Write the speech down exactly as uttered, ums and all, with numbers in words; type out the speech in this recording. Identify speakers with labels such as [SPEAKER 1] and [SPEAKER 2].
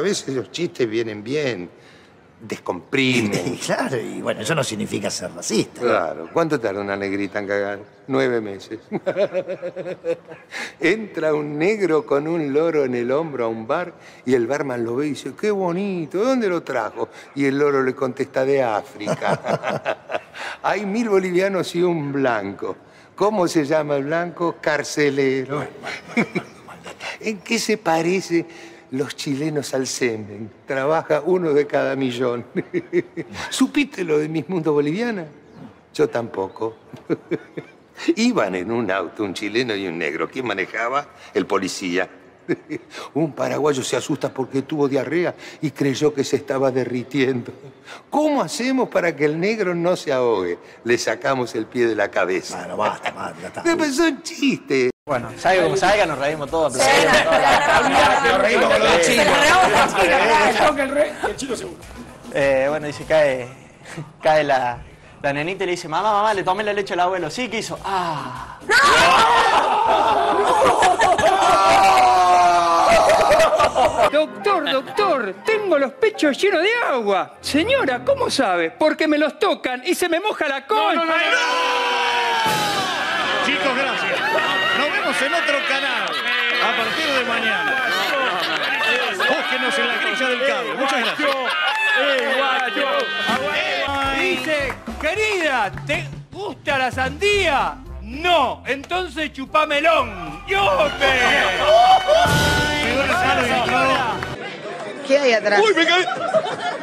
[SPEAKER 1] a veces los chistes vienen bien, descomprimen.
[SPEAKER 2] Claro, y bueno, eso no significa ser racista.
[SPEAKER 1] Claro. ¿Cuánto tarda una negrita en cagar? Nueve meses. Entra un negro con un loro en el hombro a un bar y el barman lo ve y dice, qué bonito, ¿de dónde lo trajo? Y el loro le contesta, de África. Hay mil bolivianos y un blanco. ¿Cómo se llama el blanco? Carcelero. ¿En qué se parece los chilenos al semen? Trabaja uno de cada millón. ¿Supiste lo de Miss Mundo Boliviana? Yo tampoco. Iban en un auto un chileno y un negro. ¿Quién manejaba? El policía. Un paraguayo se asusta porque tuvo diarrea y creyó que se estaba derritiendo. ¿Cómo hacemos para que el negro no se ahogue? Le sacamos el pie de la cabeza.
[SPEAKER 2] Bueno, basta, basta.
[SPEAKER 1] Pero son chistes.
[SPEAKER 3] Bueno, salga como salga, nos reímos todos, aplaudimos
[SPEAKER 4] Sí,
[SPEAKER 3] toda la...
[SPEAKER 4] nos reímos con los chinos.
[SPEAKER 5] El chico seguro.
[SPEAKER 3] Eh, bueno, dice, cae, cae la, la nenita y le dice, mamá, mamá, le tomé la leche al abuelo. Sí, ¿qué hizo? ¡Ah!
[SPEAKER 6] Doctor, doctor, tengo los pechos llenos de agua. Señora, ¿cómo sabe? Porque me los tocan y se me moja la concha.
[SPEAKER 5] No, no, no, no. Chicos, gracias. Nos vemos en otro canal a partir de mañana. Búsquenos en la grilla del cable. Muchas gracias.
[SPEAKER 6] ¡Eh, guacho! Dice, querida, ¿te gusta la sandía? No, entonces chupá melón. ¡Yope!
[SPEAKER 5] Pegó el salo y entró.
[SPEAKER 4] ¿Qué hay atrás?
[SPEAKER 5] ¡Uy, me caí!